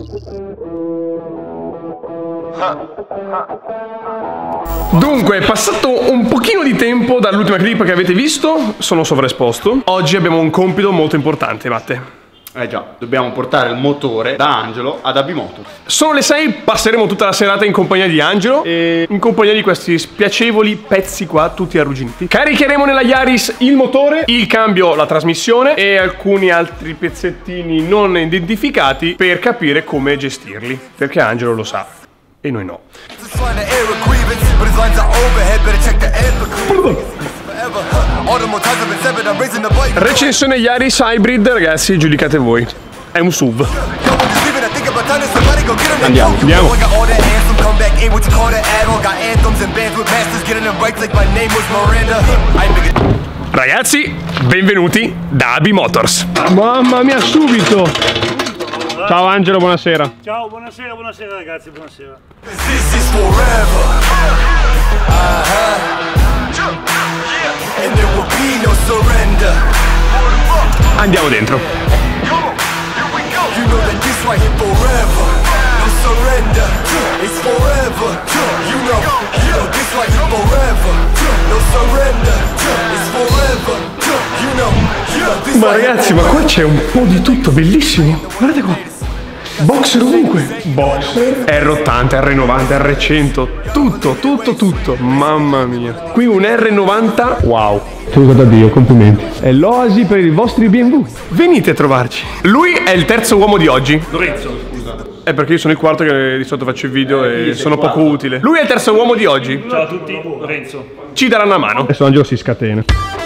Dunque, è passato un pochino di tempo dall'ultima clip che avete visto, sono sovraesposto. Oggi abbiamo un compito molto importante, Matte. Già, dobbiamo portare il motore da Angelo ad Abimotor. Sono le 6, passeremo tutta la serata in compagnia di Angelo e in compagnia di questi spiacevoli pezzi qua, tutti arrugginiti. Caricheremo nella Yaris il motore, il cambio, la trasmissione e alcuni altri pezzettini non identificati per capire come gestirli, perché Angelo lo sa e noi no. Recensione Yaris Hybrid, ragazzi, giudicate voi. È un SUV. Andiamo. Ragazzi, benvenuti da Abimotors. Mamma mia, subito! Ciao Angelo, buonasera. Ciao, buonasera ragazzi, buonasera. Andiamo dentro. Ma ragazzi, ma qua c'è un po' di tutto, bellissimo. Guardate qua. Boxer ovunque. Boxer, R80, R90, R100, tutto. Mamma mia. Qui un R90, wow. Scusa da Dio, complimenti. È l'oasi per i vostri BMW. Venite a trovarci. Lui è il terzo uomo di oggi. Lorenzo, scusa. È perché io sono il quarto che di solito faccio i video e sono poco utile. Lui è il terzo uomo di oggi. Ciao a tutti, Lorenzo. Ci darà una mano. Adesso Angelo si scatena.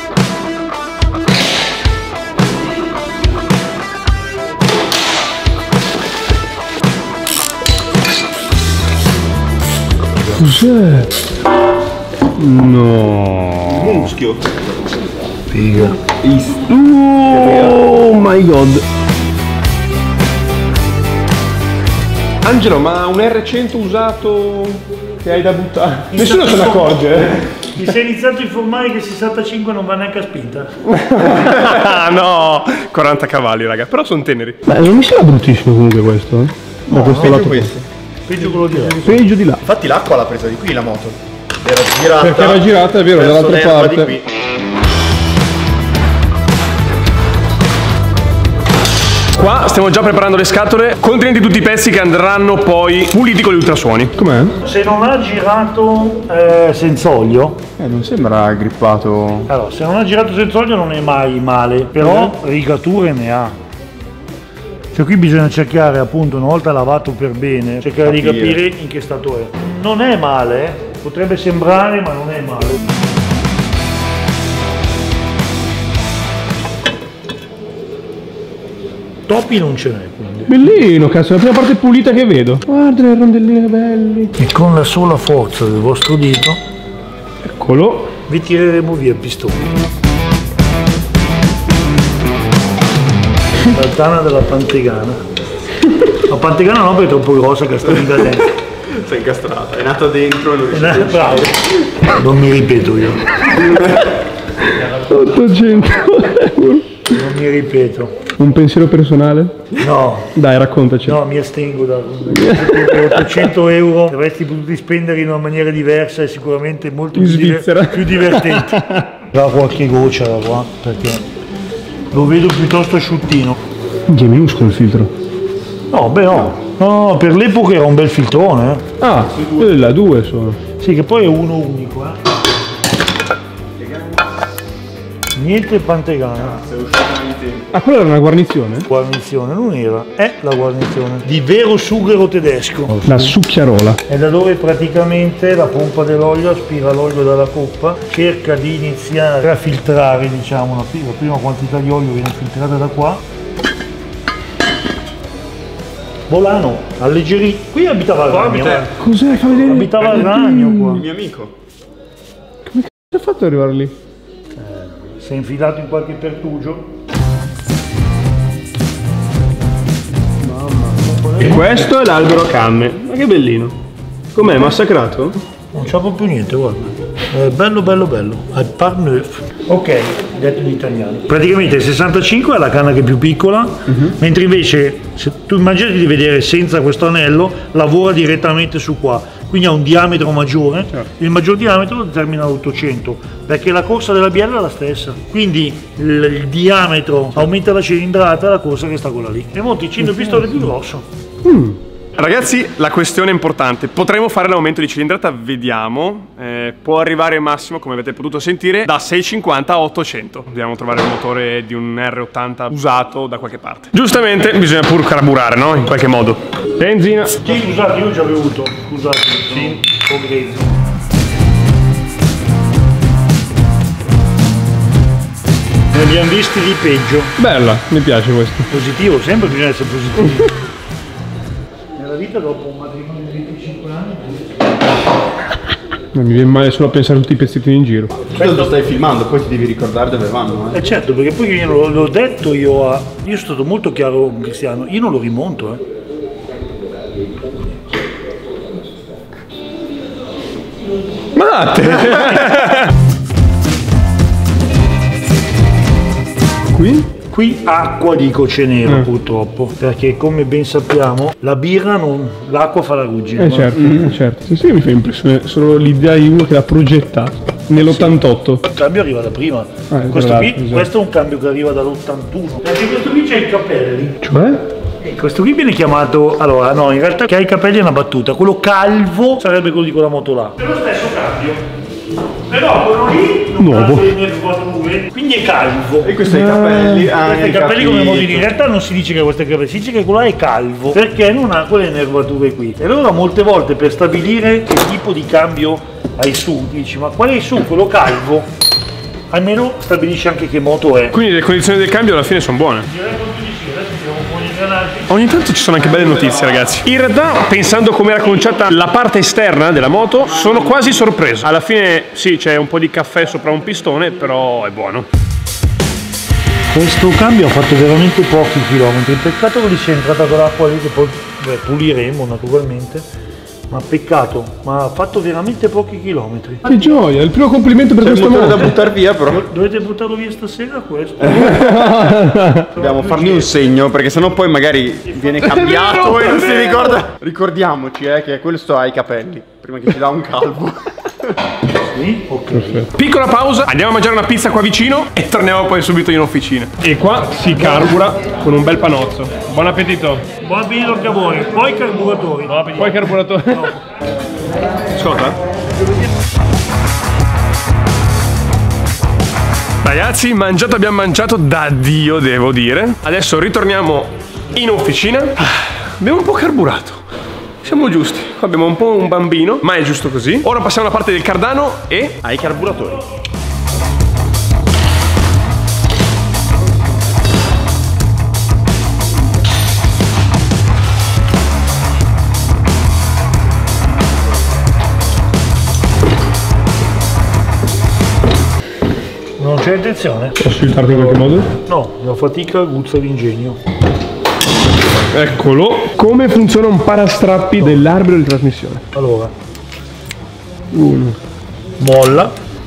Cos'è? No. Muschio. Figa. Oh my god. Angelo, ma un R100 usato che hai da buttare? Nessuno se ne accorge, Mi sei iniziato a informare che 65 non va neanche a spinta. No, 40 cavalli, raga, però sono teneri. Beh, non mi sembra bruttissimo comunque questo, eh? Da questo lato. Peggio quello di là. Peggio di là. Infatti l'acqua l'ha presa di qui la moto. Era girata. Perché era girata, è vero, verso dall'altra l'erba parte. di qui. Qua stiamo già preparando le scatole contenenti tutti i pezzi che andranno poi puliti con gli ultrasuoni. Com'è? Se non ha girato senza olio, Non sembra grippato. allora se non ha girato senza olio non è mai male, però rigature ne ha. Cioè qui bisogna cercare appunto, una volta lavato per bene, cercare di capire in che stato è. Non è male, potrebbe sembrare ma non è male. Topi non ce n'è quindi. Bellino, cazzo, è la prima parte pulita che vedo. Guarda le rondellini belli. E con la sola forza del vostro dito Eccolo. vi tireremo via il pistone. La tana della pantegana. La pantegana no perché è troppo grossa che sta in da dentro. Sei incastrata, è nata dentro e non riesce a Bravo. Non mi ripeto io. 800 euro. Non mi ripeto. Un pensiero personale? No. Dai, raccontaci. No, mi astengo da 800 euro avresti potuto spendere in una maniera diversa e sicuramente molto In più, Svizzera. più divertente. Da qualche goccia da qua, perché lo vedo piuttosto asciuttino. Che minuscolo il filtro. No, beh no. No, per l'epoca era un bel filtrone, eh. Ah, quello là, 2 sono. Sì, che poi è uno unico, eh. Niente pantegana. Ah, quella era una guarnizione? Guarnizione, non era, è la guarnizione. Di vero sughero tedesco. La succhiarola. È da dove praticamente la pompa dell'olio aspira l'olio dalla coppa, cerca di iniziare a filtrare, diciamo, la prima quantità di olio viene filtrata da qua. Volano, alleggerì. Qui abitava il ragno. Cos'è? Fa vedere. Abitava il ragno Il qua. mio amico. Come ha fatto ad arrivare lì? Si è infilato in qualche pertugio. E questo è l'albero a canne. Ma che bellino. Com'è, massacrato? Non c'ha proprio niente, guarda. Bello, al par neuf. Ok, detto in italiano. Praticamente il 65 è la canna che è più piccola, mentre invece se tu immagini di vedere senza questo anello, lavora direttamente su qua, quindi ha un diametro maggiore. Il maggior diametro lo determina l'800, perché la corsa della biella è la stessa, quindi il diametro aumenta la cilindrata, la corsa che sta quella lì, e monticino il pistone più grosso. Ragazzi, la questione è importante. Potremo fare l'aumento di cilindrata? Vediamo. Può arrivare massimo, come avete potuto sentire, da 650 a 800. Dobbiamo trovare il motore di un R80 usato da qualche parte. Giustamente bisogna pur carburare, no? In qualche modo. Benzina. Sì, scusate, io ho già bevuto. Scusate, sono un po' grezzo. Ne abbiamo visti di peggio. Bella, mi piace questo. Positivo, sempre bisogna essere positivi. Nella vita dopo un matrimonio di 25 anni. Mi viene male solo a pensare a tutti i pezzettini in giro. Tu lo stai filmando, poi ti devi ricordare dove vanno. Certo, perché poi io l'ho detto io sono stato molto chiaro con Cristiano, io non lo rimonto. Ma date! Qui acqua di coce nero purtroppo, perché come ben sappiamo la birra l'acqua fa la ruggine. Certo. Sì, mi fa impressione solo l'idea di uno che l'ha progettato nell'88. Il cambio arriva da prima. Questo è un cambio che arriva dall'81. Perché questo qui c'è i capelli. Cioè? Questo qui viene chiamato, allora no, in realtà che ha i capelli è una battuta, quello calvo sarebbe quello di quella moto là. È lo stesso cambio. Però quello lì non ha le nervature, quindi è calvo. E questi capelli, questi capelli come modi in realtà non si dice che questi capelli, si dice che quello là è calvo, perché non ha quelle nervature qui. E allora molte volte per stabilire che tipo di cambio hai su, dici ma qual è su? Quello calvo? Almeno stabilisce anche che moto è. Quindi le condizioni del cambio alla fine sono buone. Direi proprio di sì, adesso tiriamo un po' di ingranaggi. Ogni tanto ci sono anche belle notizie, ragazzi. In realtà, pensando come era conciata la parte esterna della moto, sono quasi sorpreso. Alla fine, sì, c'è un po' di caffè sopra un pistone, però è buono. Questo cambio ha fatto veramente pochi chilometri. Peccato che gli sia entrata quell'acqua lì che poi puliremo naturalmente. Ma peccato, ma ha fatto veramente pochi chilometri. Che gioia, il primo complimento per questa moto. da buttare via, però. Dovete buttarlo via stasera questo? Dobbiamo fargli un segno, perché sennò poi magari viene cambiato e non si ricorda. Ricordiamoci che questo ha i capelli, prima che ci dà un calvo. Sì? Ok. Piccola pausa, andiamo a mangiare una pizza qua vicino e torniamo poi subito in officina. E qua si carbura con un bel panozzo. Buon appetito. Buon appetito anche a voi. Poi carburatori. Poi carburatore. No. Ascolta. Ragazzi, abbiamo mangiato da Dio, devo dire. Adesso ritorniamo in officina. Abbiamo un po' carburato. Siamo giusti, qua abbiamo un po' un bambino, ma è giusto così. Ora passiamo alla parte del cardano e ai carburatori. Non c'è intenzione? Posso aiutarti in qualche modo? No, la fatica aguzza l'ingegno. Eccolo. Come funziona un parastrappi dell'arbitro di trasmissione? Allora, molla,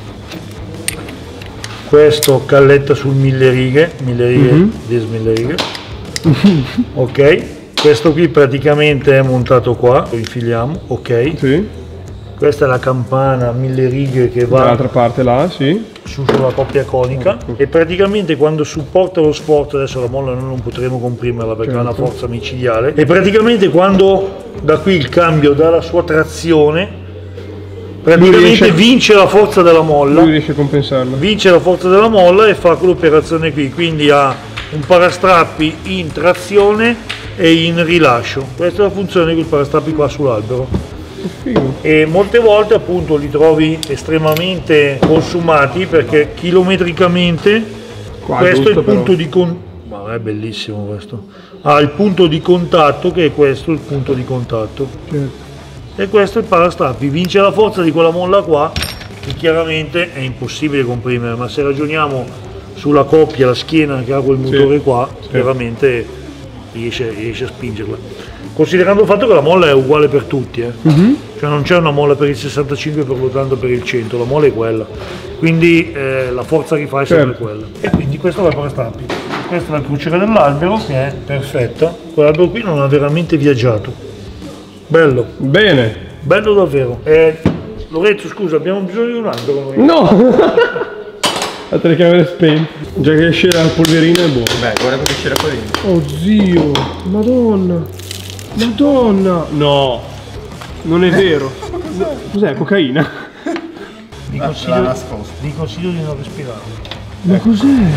questo calletta sul 1000 righe, 1000 righe, 10.000 righe. Ok, questo qui praticamente è montato qua, lo infiliamo, ok. Sì. Questa è la campana 1000 righe che va Dall'altra parte là, sì. sulla coppia conica e praticamente quando supporta lo sforzo, adesso la molla noi non potremo comprimerla perché ha una forza micidiale, e praticamente quando da qui il cambio dà la sua trazione, praticamente vince la forza della molla, Lui riesce a compensarla. vince la forza della molla e fa quell'operazione qui, quindi ha un parastrappi in trazione e in rilascio. Questa è la funzione di quel parastrappi qua sull'albero. E molte volte appunto li trovi estremamente consumati perché chilometricamente Qua questo è il giusto, punto di contatto. Ma è bellissimo questo. Ha il punto di contatto che è questo il punto di contatto. E questo è il parastrappi, vince la forza di quella molla qua che chiaramente è impossibile comprimere, ma se ragioniamo sulla coppia, la schiena che ha quel motore qua, chiaramente riesce a spingerla. Considerando il fatto che la molla è uguale per tutti, cioè non c'è una molla per il 65 per l'80 per il 100, la molla è quella, quindi la forza che fa è sempre quella. E quindi questo va per stappi. Questa è la crociera dell'albero che è perfetta, quell'albero qui non ha veramente viaggiato. Bello. Bene. Bello davvero. Lorenzo, scusa, abbiamo bisogno di un albero noi. No! La telecamera è spenta. Già che esce la polverina è buona. Beh, guarda che c'era qua dentro. Oh zio, madonna. Madonna. No, non è vero. Cos'è, cocaina? Vi consiglio di non respirare. Ma cos'è?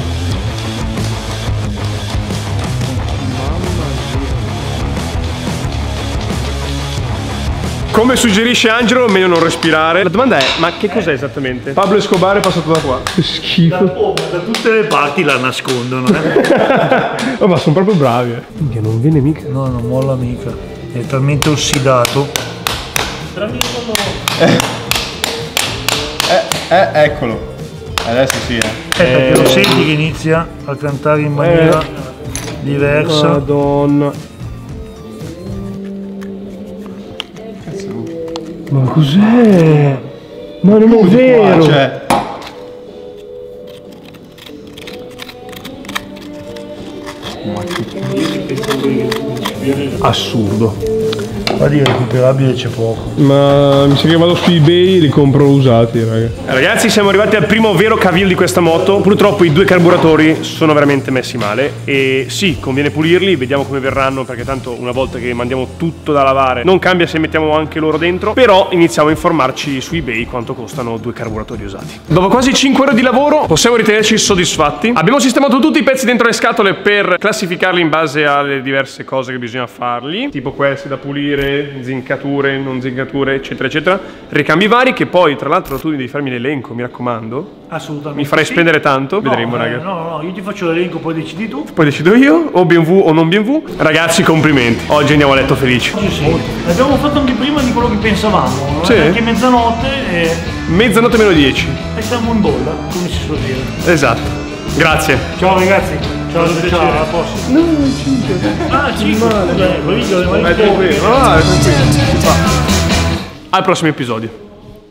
Come suggerisce Angelo, meglio non respirare. La domanda è, ma che cos'è esattamente? Pablo Escobar è passato da qua. Che schifo. Da tutte le parti la nascondono. Oh, ma sono proprio bravi. Minchia, non viene mica. No, non molla mica. È talmente ossidato. Eccolo. Adesso sì, Perché lo senti che inizia a cantare in maniera diversa. Madonna. Ma cos'è? Ma non è vero! Cioè. Assurdo. Ma di recuperabile c'è poco. Ma mi sa che vado su eBay e li compro usati, raga. Ragazzi, siamo arrivati al primo vero cavillo di questa moto. Purtroppo i due carburatori sono veramente messi male. E sì, conviene pulirli, vediamo come verranno, perché tanto una volta che mandiamo tutto da lavare non cambia se mettiamo anche loro dentro. Però iniziamo a informarci su eBay quanto costano due carburatori usati. Dopo quasi 5 ore di lavoro possiamo ritenerci soddisfatti. Abbiamo sistemato tutti i pezzi dentro le scatole per classificarli in base alle diverse cose che bisogna fargli, tipo questi da pulire, zincature, non zincature, eccetera eccetera, ricambi vari, che poi tra l'altro tu devi farmi l'elenco, mi raccomando. Assolutamente. Mi farai spendere tanto, No, vedremo raga. No, io ti faccio l'elenco, poi decidi tu. Poi decido io, o BMW o non BMW. Ragazzi, complimenti, oggi andiamo a letto felici. Sì. L'abbiamo fatto anche prima di quello che pensavamo, Sì. Anche mezzanotte Mezzanotte meno 10. e siamo in bolla, come si suol dire. Esatto, grazie. Ciao ragazzi, ciao, alla prossima. No, 5. Ah, 5, Al prossimo episodio.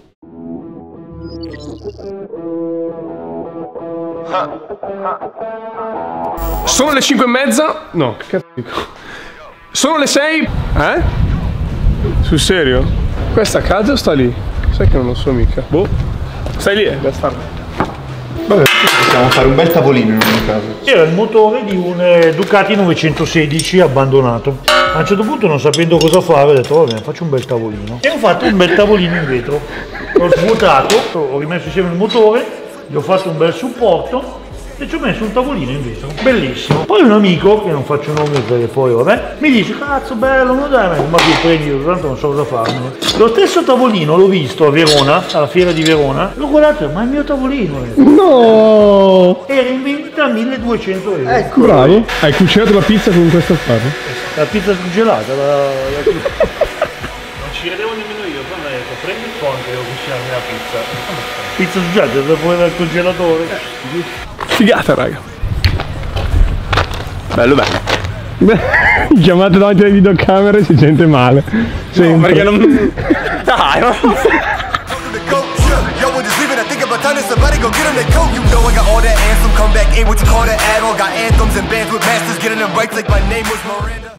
Sono le 5:30. No, che cazzo dico? Sono le 6. Eh? Sul serio? Questa a casa o sta lì? Sai che non lo so mica. Boh. Stai lì, bastardo. Vabbè, possiamo fare un bel tavolino in ogni caso. Era il motore di un Ducati 916 abbandonato. A un certo punto, non sapendo cosa fare, ho detto vabbè, faccio un bel tavolino. E ho fatto un bel tavolino in vetro. L'ho svuotato, ho rimesso insieme il motore, gli ho fatto un bel supporto e ci ho messo un tavolino in vetro. Bellissimo. Poi un amico, che non faccio nomi perché poi vabbè, mi dice cazzo bello, ma dai, ma che prendi, tanto non so cosa farne. Lo stesso tavolino l'ho visto a Verona, alla fiera di Verona, l'ho guardato, ma è il mio tavolino. No! Era in vendita a 1200 euro. Ecco. Bravo. Hai cucinato la pizza con questo affare? La pizza surgelata, non ci credevo nemmeno io, poi mi ha detto prendi il conto e devo cucinare la pizza. Pizza surgelata da fuori dal congelatore. Figata, raga. Bello, bello. Chiamate davanti alle videocamere si sente male. Sempre. Perché non... Dai, no? Yo, when just leaving, I think about time, somebody go get them that coat. You know I got all that anthem, come back, ain't what you call that add-on. Got anthems and bands with masters, getting them right like my name was Miranda.